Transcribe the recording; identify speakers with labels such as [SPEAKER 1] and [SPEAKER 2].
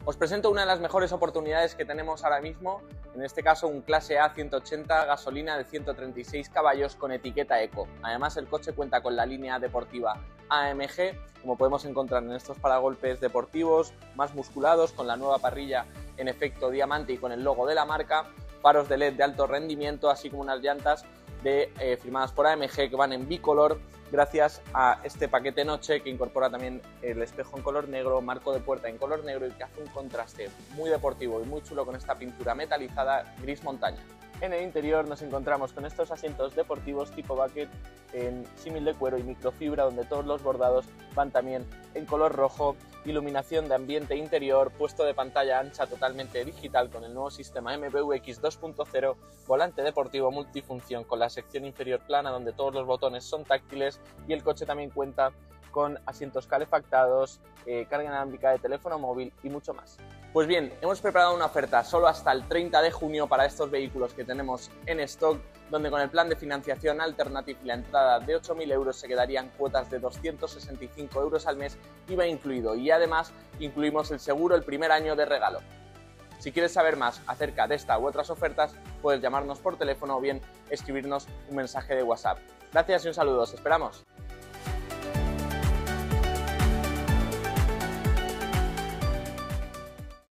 [SPEAKER 1] Os presento una de las mejores oportunidades que tenemos ahora mismo, en este caso un clase A 180 gasolina de 136 caballos con etiqueta Eco. Además el coche cuenta con la línea deportiva AMG, como podemos encontrar en estos paragolpes deportivos más musculados, con la nueva parrilla en efecto diamante y con el logo de la marca, faros de LED de alto rendimiento, así como unas llantas firmadas por AMG que van en bicolor, gracias a este paquete noche que incorpora también el espejo en color negro, marco de puerta en color negro y que hace un contraste muy deportivo y muy chulo con esta pintura metalizada gris montaña. En el interior nos encontramos con estos asientos deportivos tipo bucket en símil de cuero y microfibra, donde todos los bordados van también en color rojo, iluminación de ambiente interior, puesto de pantalla ancha totalmente digital con el nuevo sistema MBUX 2.0, volante deportivo multifunción con la sección inferior plana donde todos los botones son táctiles y el coche también cuenta con asientos calefactados, carga inalámbrica de teléfono móvil y mucho más. Pues bien, hemos preparado una oferta solo hasta el 30 de junio para estos vehículos que tenemos en stock, donde con el plan de financiación Alternative y la entrada de 8.000 euros se quedarían cuotas de 265 euros al mes, IVA incluido, y además incluimos el seguro el primer año de regalo. Si quieres saber más acerca de esta u otras ofertas, puedes llamarnos por teléfono o bien escribirnos un mensaje de WhatsApp. Gracias y un saludo, os esperamos.